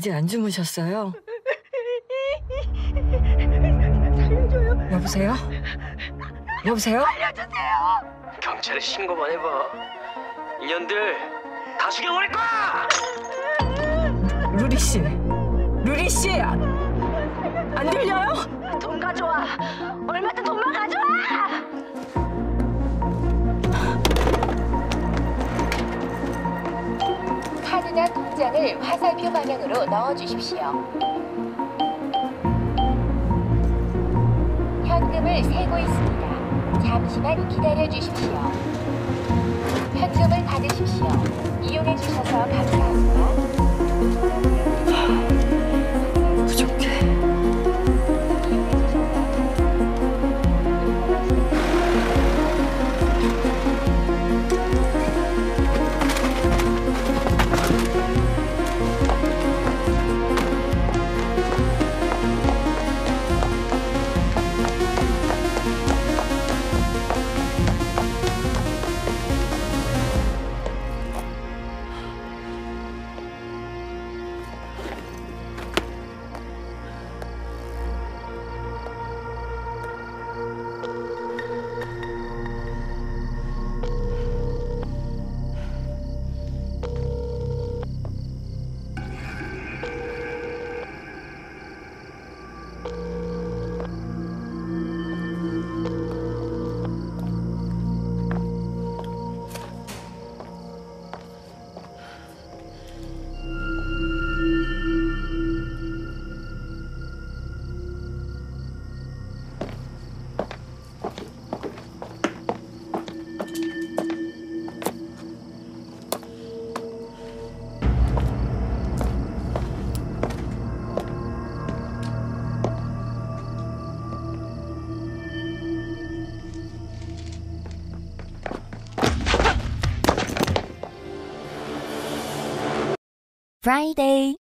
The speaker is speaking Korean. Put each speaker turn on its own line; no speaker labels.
아직 안 주무셨어요?
살려줘요.
여보세요? 여보세요?
살려주세요.
경찰에 신고만 해봐. 인연들 다 죽여버릴 거야!
루리 씨, 루리 씨, 안 들려요?
돈 가져와. 얼마든 돈만 가져와.
카드나 통장을 화살표 방향으로 넣어주십시오. 현금을 세고 있습니다. 잠시만 기다려주십시오. 현금을 받으십시오. 이용해주셔서 감사합니다.
부족해.
Friday